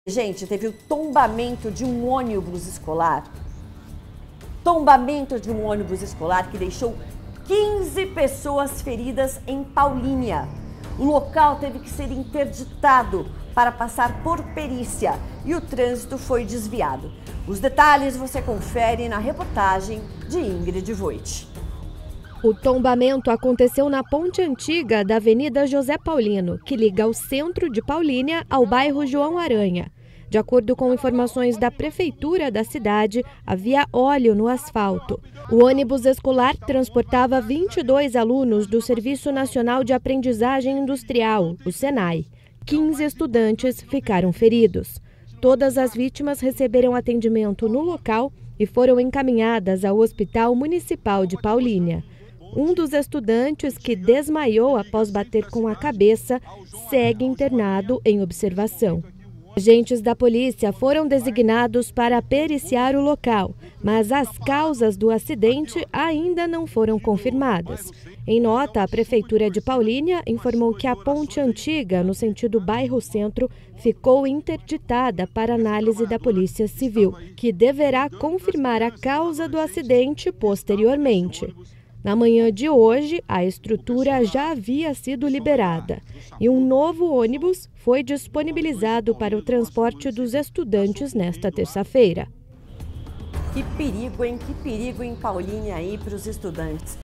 Gente, teve o tombamento de um ônibus escolar. Tombamento de um ônibus escolar que deixou 15 pessoas feridas em Paulínia. O local teve que ser interditado para passar por perícia e o trânsito foi desviado. Os detalhes você confere na reportagem de Ingrid Voit. O tombamento aconteceu na ponte antiga da Avenida José Paulino, que liga o centro de Paulínia ao bairro João Aranha. De acordo com informações da prefeitura da cidade, havia óleo no asfalto. O ônibus escolar transportava 22 alunos do Serviço Nacional de Aprendizagem Industrial, o SENAI. 15 estudantes ficaram feridos. Todas as vítimas receberam atendimento no local e foram encaminhadas ao Hospital Municipal de Paulínia. Um dos estudantes, que desmaiou após bater com a cabeça, segue internado em observação. Agentes da polícia foram designados para periciar o local, mas as causas do acidente ainda não foram confirmadas. Em nota, a Prefeitura de Paulínia informou que a ponte antiga, no sentido bairro-centro, ficou interditada para análise da Polícia Civil, que deverá confirmar a causa do acidente posteriormente. Na manhã de hoje, a estrutura já havia sido liberada e um novo ônibus foi disponibilizado para o transporte dos estudantes nesta terça-feira. Que perigo, hein? Que perigo em Paulínia aí para os estudantes.